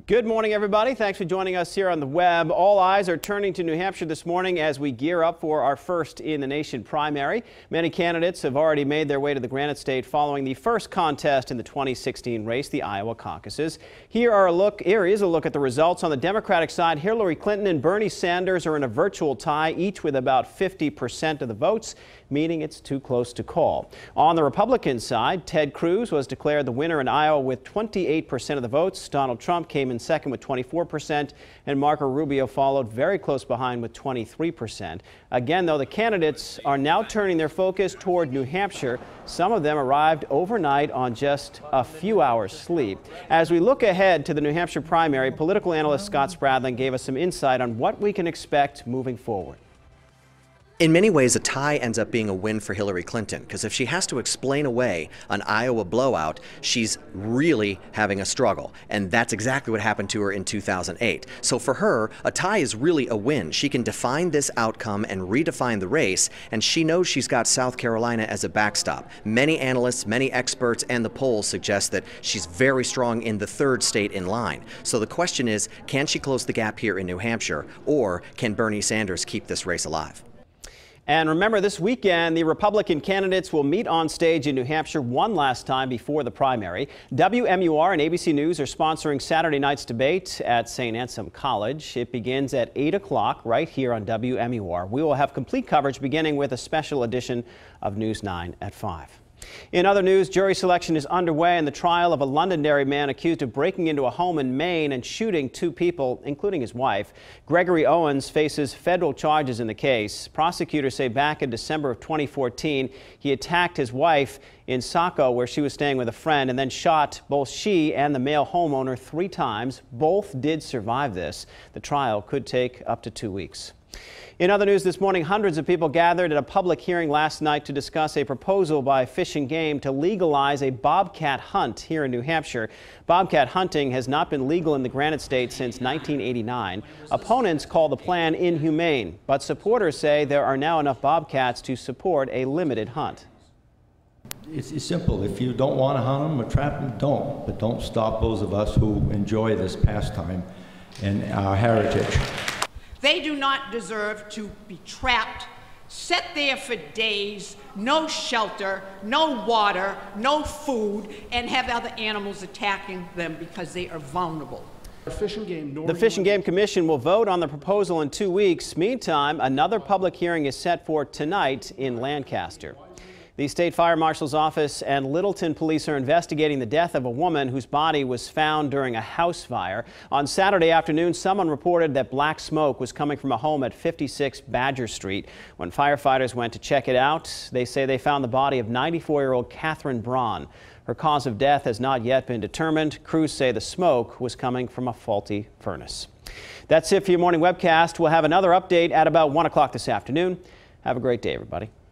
Good morning, everybody. Thanks for joining us here on the web. All eyes are turning to New Hampshire this morning as we gear up for our first in the nation primary. Many candidates have already made their way to the Granite State following the first contest in the 2016 race, the Iowa caucuses. Here is a look at the results. On the Democratic side, Hillary Clinton and Bernie Sanders are in a virtual tie, each with about 50% of the votes, meaning it's too close to call. On the Republican side, Ted Cruz was declared the winner in Iowa with 28% of the votes. Donald Trump came in second with 24%, and Marco Rubio followed very close behind with 23%. Again, though, the candidates are now turning their focus toward New Hampshire. Some of them arrived overnight on just a few hours sleep. As we look ahead to the New Hampshire primary, political analyst Scott Spradlin gave us some insight on what we can expect moving forward. In many ways, a tie ends up being a win for Hillary Clinton, because if she has to explain away an Iowa blowout, she's really having a struggle. And that's exactly what happened to her in 2008. So for her, a tie is really a win. She can define this outcome and redefine the race, and she knows she's got South Carolina as a backstop. Many analysts, many experts, and the polls suggest that she's very strong in the third state in line. So the question is, can she close the gap here in New Hampshire, or can Bernie Sanders keep this race alive? And remember, this weekend, the Republican candidates will meet on stage in New Hampshire one last time before the primary. WMUR and ABC News are sponsoring Saturday night's debate at St. Anselm College. It begins at 8 o'clock right here on WMUR. We will have complete coverage beginning with a special edition of News 9 at 5. In other news, jury selection is underway in the trial of a Londonderry man accused of breaking into a home in Maine and shooting two people, including his wife. Gregory Owens faces federal charges in the case. Prosecutors say back in December of 2014, he attacked his wife in Saco, where she was staying with a friend, and then shot both she and the male homeowner 3 times. Both did survive this. The trial could take up to 2 weeks. In other news this morning, hundreds of people gathered at a public hearing last night to discuss a proposal by Fish and Game to legalize a bobcat hunt here in New Hampshire. Bobcat hunting has not been legal in the Granite State since 1989. Opponents call the plan inhumane, but supporters say there are now enough bobcats to support a limited hunt. It's simple. If you don't want to hunt them or trap them, don't. But don't stop those of us who enjoy this pastime and our heritage. They do not deserve to be trapped, set there for days, no shelter, no water, no food, and have other animals attacking them because they are vulnerable. The Fish and Game Commission will vote on the proposal in 2 weeks. Meantime, another public hearing is set for tonight in Lancaster. The State Fire Marshal's office and Littleton police are investigating the death of a woman whose body was found during a house fire. On Saturday afternoon, someone reported that black smoke was coming from a home at 56 Badger Street. When firefighters went to check it out, they say they found the body of 94-year-old Catherine Braun. Her cause of death has not yet been determined. Crews say the smoke was coming from a faulty furnace. That's it for your morning webcast. We'll have another update at about 1 o'clock this afternoon. Have a great day, everybody.